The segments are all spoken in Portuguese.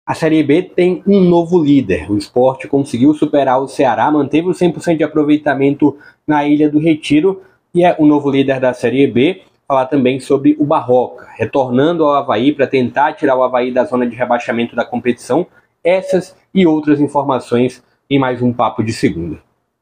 A Série B tem um novo líder. O Sport conseguiu superar o Ceará, manteve o 100% de aproveitamento na Ilha do Retiro e é o novo líder da Série B. Falar também sobre o Barroca, retornando ao Avaí para tentar tirar o Avaí da zona de rebaixamento da competição. Essas e outras informações em mais um Papo de Segunda.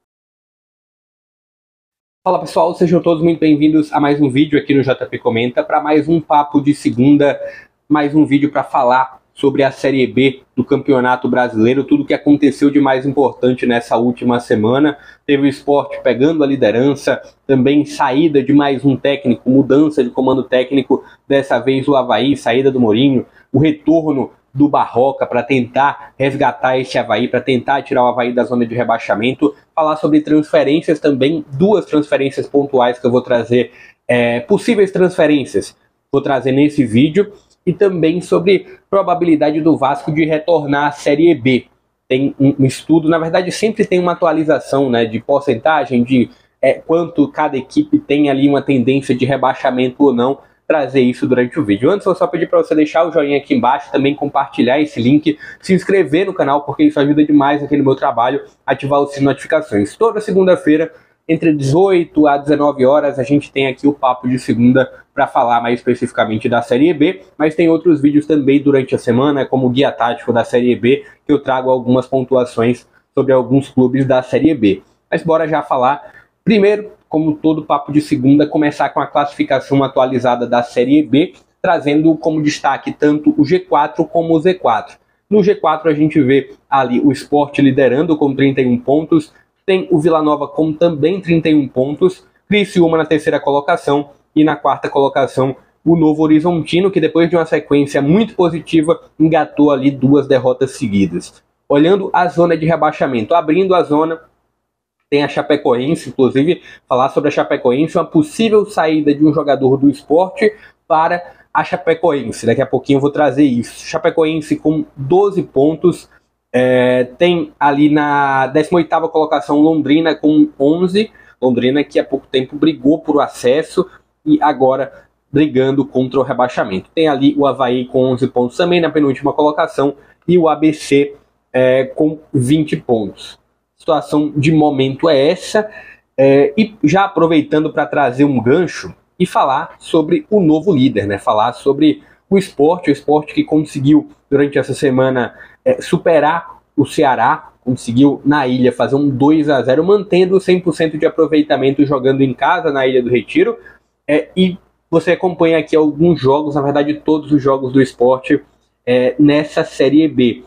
Fala pessoal, sejam todos muito bem-vindos a mais um vídeo aqui no JP Comenta, para mais um Papo de Segunda, mais um vídeo para falar sobre a Série B do Campeonato Brasileiro, tudo o que aconteceu de mais importante nessa última semana. Teve o Sport pegando a liderança, também saída de mais um técnico, mudança de comando técnico, dessa vez o Avaí, saída do Mourinho, o retorno do Barroca para tentar resgatar este Avaí, para tentar tirar o Avaí da zona de rebaixamento. Falar sobre transferências também, duas transferências pontuais que eu vou trazer, possíveis transferências, vou trazer nesse vídeo. E também sobre probabilidade do Vasco de retornar à Série B. Tem um estudo, na verdade sempre tem uma atualização, né, de porcentagem, de quanto cada equipe tem ali uma tendência de rebaixamento ou não, trazer isso durante o vídeo. Antes eu só pedir para você deixar o joinha aqui embaixo, também compartilhar esse link, se inscrever no canal, porque isso ajuda demais aqui no meu trabalho, ativar o sininho de notificações. Toda segunda-feira, entre 18 a 19 horas, a gente tem aqui o Papo de Segunda para falar mais especificamente da Série B, mas tem outros vídeos também durante a semana, como o Guia Tático da Série B, que eu trago algumas pontuações sobre alguns clubes da Série B. Mas bora já falar. Primeiro, como todo Papo de Segunda, começar com a classificação atualizada da Série B, trazendo como destaque tanto o G4 como o Z4. No G4 a gente vê ali o Sport liderando com 31 pontos, tem o Vila Nova com também 31 pontos, Criciúma na terceira colocação e na quarta colocação o Novo Horizontino, que depois de uma sequência muito positiva engatou ali duas derrotas seguidas. Olhando a zona de rebaixamento, abrindo a zona, tem a Chapecoense, inclusive falar sobre a Chapecoense, uma possível saída de um jogador do Sport para a Chapecoense. Daqui a pouquinho eu vou trazer isso. Chapecoense com 12 pontos, tem ali na 18ª colocação Londrina com 11, Londrina que há pouco tempo brigou por acesso e agora brigando contra o rebaixamento. Tem ali o Avaí com 11 pontos também na penúltima colocação e o ABC com 20 pontos. Situação de momento é essa, e já aproveitando para trazer um gancho e falar sobre o novo líder, né? Falar sobre o Sport que conseguiu durante essa semana superar o Ceará, conseguiu na ilha fazer um 2-0, mantendo 100% de aproveitamento jogando em casa na Ilha do Retiro, e você acompanha aqui alguns jogos, na verdade todos os jogos do Sport nessa Série B.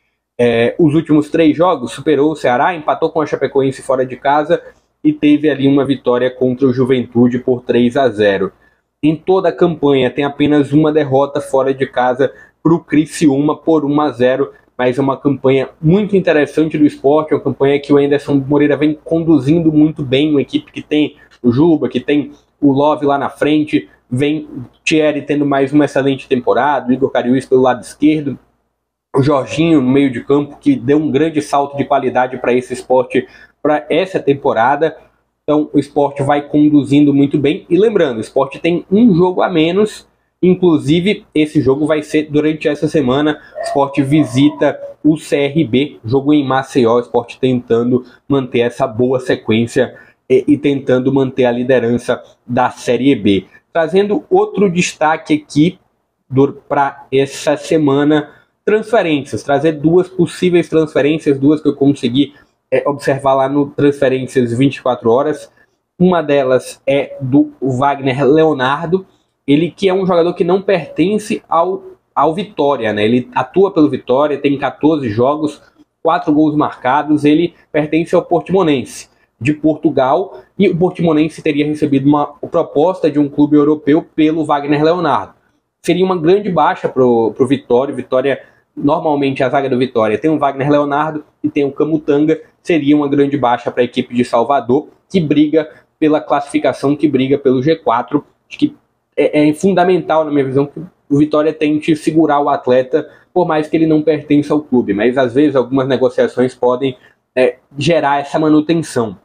Os últimos 3 jogos superou o Ceará, empatou com a Chapecoense fora de casa e teve ali uma vitória contra o Juventude por 3-0. Em toda a campanha tem apenas uma derrota fora de casa para o Criciúma por 1-0, mas é uma campanha muito interessante do Sport, uma campanha que o Anderson Moreira vem conduzindo muito bem, uma equipe que tem o Juba, que tem o Love lá na frente, vem o Thierry tendo mais uma excelente temporada, o Igor Cariús pelo lado esquerdo, o Jorginho no meio de campo, que deu um grande salto de qualidade para esse Sport, para essa temporada. Então o Sport vai conduzindo muito bem. E lembrando, o Sport tem um jogo a menos, inclusive esse jogo vai ser durante essa semana. O Sport visita o CRB, jogo em Maceió, o Sport tentando manter essa boa sequência e tentando manter a liderança da Série B. Trazendo outro destaque aqui para essa semana, transferências, trazer duas possíveis transferências, duas que eu consegui observar lá no Transferências 24 Horas. Uma delas é do Wagner Leonardo, ele que é um jogador que não pertence ao Vitória, né? Ele atua pelo Vitória, tem 14 jogos, 4 gols marcados, ele pertence ao Portimonense de Portugal, e o Portimonense teria recebido uma proposta de um clube europeu pelo Wagner Leonardo. Seria uma grande baixa para o Vitória. Vitória, normalmente a zaga do Vitória tem o Wagner Leonardo e tem o Camutanga, seria uma grande baixa para a equipe de Salvador, que briga pela classificação, que briga pelo G4. Acho que é fundamental, na minha visão, que o Vitória tente segurar o atleta, por mais que ele não pertença ao clube, mas às vezes algumas negociações podem gerar essa manutenção.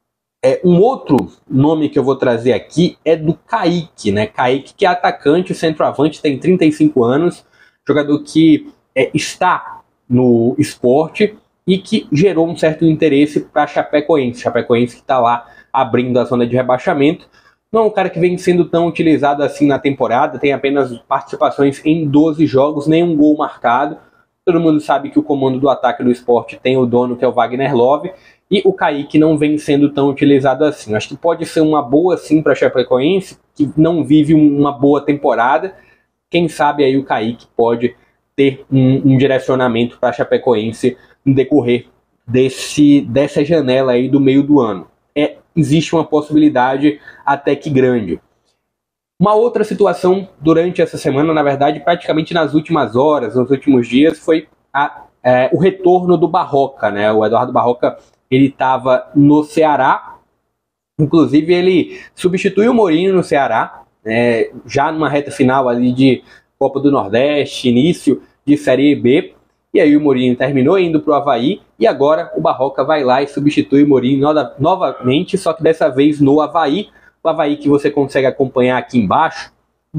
Um outro nome que eu vou trazer aqui é do Kaique, né? Kaique, que é atacante, centroavante, tem 35 anos, jogador que está no esporte e que gerou um certo interesse para a Chapecoense. Chapecoense que está lá abrindo a zona de rebaixamento. Não é um cara que vem sendo tão utilizado assim na temporada, tem apenas participações em 12 jogos, nenhum gol marcado. Todo mundo sabe que o comando do ataque do Sport tem o dono, que é o Wagner Love, e o Kaique não vem sendo tão utilizado assim. Acho que pode ser uma boa sim para a Chapecoense, que não vive uma boa temporada. Quem sabe aí o Kaique pode ter um direcionamento para a Chapecoense no decorrer dessa janela aí do meio do ano. Existe uma possibilidade até que grande. Uma outra situação durante essa semana, na verdade, praticamente nas últimas horas, nos últimos dias, foi o retorno do Barroca, né? O Eduardo Barroca, ele estava no Ceará, inclusive ele substituiu o Mourinho no Ceará, já numa reta final ali de Copa do Nordeste, início de Série B, e aí o Mourinho terminou indo para o Avaí, e agora o Barroca vai lá e substitui o Mourinho novamente, só que dessa vez no Avaí. O Avaí que você consegue acompanhar aqui embaixo,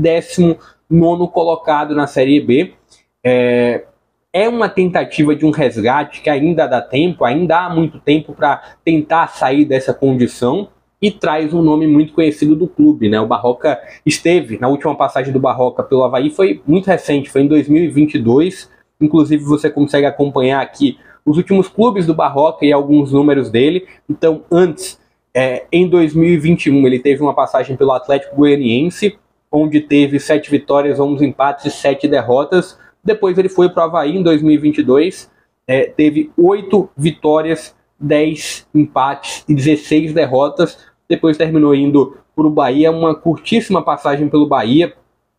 19º colocado na Série B. É uma tentativa de um resgate que ainda dá tempo, ainda há muito tempo para tentar sair dessa condição, e traz um nome muito conhecido do clube, né? O Barroca esteve, na última passagem do Barroca pelo Avaí, foi muito recente, foi em 2022, inclusive você consegue acompanhar aqui os últimos clubes do Barroca e alguns números dele. Então, antes, em 2021, ele teve uma passagem pelo Atlético Goianiense, onde teve 7 vitórias, 11 empates e 7 derrotas. Depois ele foi para o Avaí em 2022, teve 8 vitórias, 10 empates e 16 derrotas. Depois terminou indo para o Bahia, uma curtíssima passagem pelo Bahia,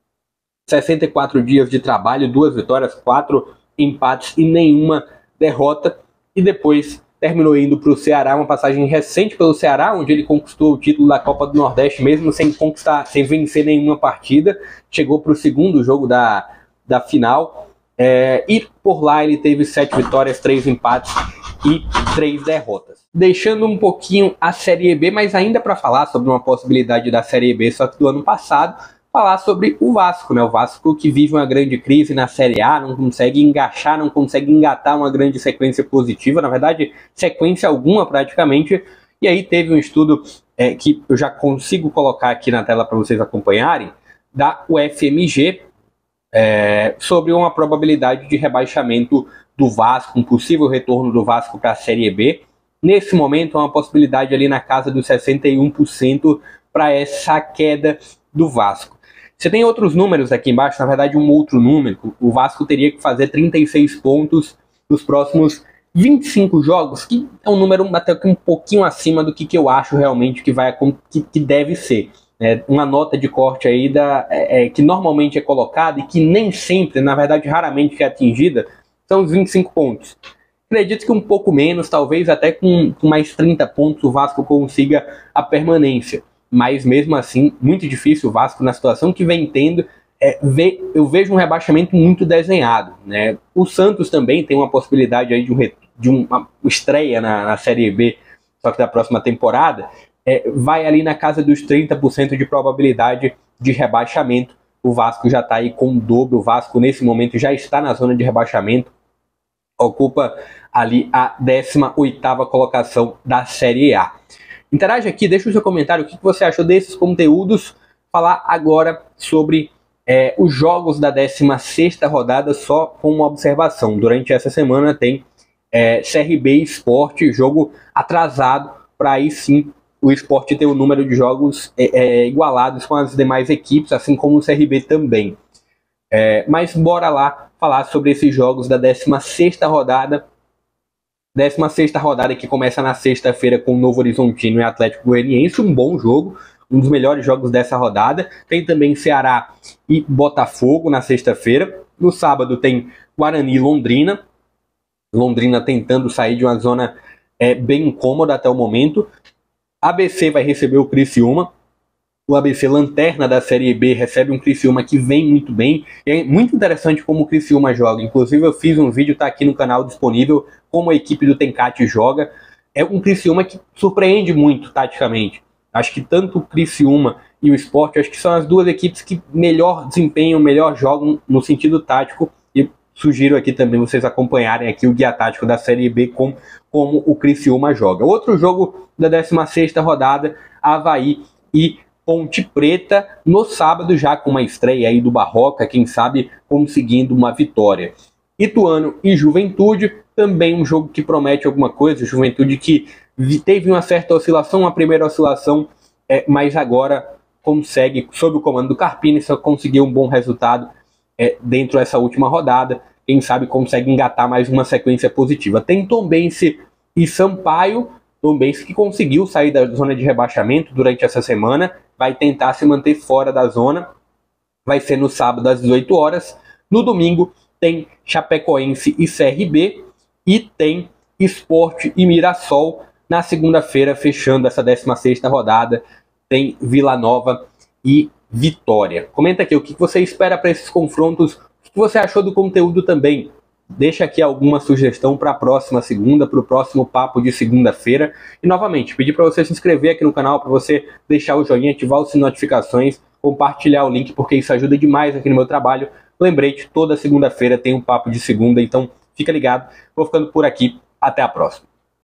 64 dias de trabalho, 2 vitórias, 4 empates e nenhuma derrota. E depois terminou indo para o Ceará, uma passagem recente pelo Ceará, onde ele conquistou o título da Copa do Nordeste, mesmo sem vencer nenhuma partida. Chegou para o segundo jogo da final. E por lá ele teve 7 vitórias, 3 empates e 3 derrotas. Deixando um pouquinho a Série B, mas ainda para falar sobre uma possibilidade da Série B, só que do ano passado, falar sobre o Vasco, né? O Vasco que vive uma grande crise na Série A, não consegue engaixar, não consegue engatar uma grande sequência positiva, na verdade, sequência alguma praticamente. E aí teve um estudo que eu já consigo colocar aqui na tela para vocês acompanharem, da UFMG, sobre uma probabilidade de rebaixamento do Vasco, um possível retorno do Vasco para a Série B. Nesse momento, há uma possibilidade ali na casa dos 61% para essa queda do Vasco. Você tem outros números aqui embaixo, na verdade um outro número. O Vasco teria que fazer 36 pontos nos próximos 25 jogos, que é um número até um pouquinho acima do que eu acho realmente que deve ser. Uma nota de corte aí que normalmente é colocada e que nem sempre, na verdade raramente é atingida, são os 25 pontos. Acredito que um pouco menos, talvez até com mais 30 pontos o Vasco consiga a permanência. Mas mesmo assim, muito difícil o Vasco na situação que vem tendo. Eu vejo um rebaixamento muito desenhado, né? O Santos também tem uma possibilidade aí de uma estreia na Série B, só que da próxima temporada. Vai ali na casa dos 30% de probabilidade de rebaixamento. O Vasco já está aí com o dobro. O Vasco nesse momento já está na zona de rebaixamento, ocupa ali a 18ª colocação da Série A. Interage aqui, deixa o seu comentário, o que você achou desses conteúdos. Falar agora sobre os jogos da 16ª rodada, só com uma observação. Durante essa semana tem CRB Sport, jogo atrasado, para aí sim o Sport ter o número de jogos igualados com as demais equipes, assim como o CRB também. Mas bora lá falar sobre esses jogos da 16ª rodada. 16ª rodada que começa na sexta-feira com o Novo Horizontino e Atlético Goianiense, um bom jogo, um dos melhores jogos dessa rodada. Tem também Ceará e Botafogo na sexta-feira. No sábado tem Guarani e Londrina. Londrina tentando sair de uma zona bem incômoda até o momento. ABC vai receber o Criciúma. O ABC, lanterna da Série B, recebe um Criciúma que vem muito bem. É muito interessante como o Criciúma joga. Inclusive eu fiz um vídeo, está aqui no canal disponível, como a equipe do Tencate joga. É um Criciúma que surpreende muito taticamente. Acho que tanto o Criciúma e o Sport, acho que são as duas equipes que melhor desempenham, melhor jogam no sentido tático. E sugiro aqui também vocês acompanharem aqui o guia tático da Série B com como o Criciúma joga. Outro jogo da 16ª rodada, Avaí e Ponte Preta, no sábado já com uma estreia aí do Barroca, quem sabe conseguindo uma vitória. Ituano e Juventude, também um jogo que promete alguma coisa, Juventude que teve uma certa oscilação, uma primeira oscilação, mas agora consegue, sob o comando do Carpini, só conseguiu um bom resultado dentro dessa última rodada, quem sabe consegue engatar mais uma sequência positiva. Tem Tombense e Sampaio, Tombense que conseguiu sair da zona de rebaixamento durante essa semana, vai tentar se manter fora da zona, vai ser no sábado às 18 horas, no domingo tem Chapecoense e CRB, e tem Sport e Mirassol. Na segunda-feira, fechando essa 16ª rodada, tem Vila Nova e Vitória. Comenta aqui o que você espera para esses confrontos, o que você achou do conteúdo também. Deixa aqui alguma sugestão para a próxima segunda, para o próximo papo de segunda-feira. E novamente, pedir para você se inscrever aqui no canal, para você deixar o joinha, ativar as notificações, compartilhar o link, porque isso ajuda demais aqui no meu trabalho. Lembrete, toda segunda-feira tem um papo de segunda, então fica ligado. Vou ficando por aqui. Até a próxima.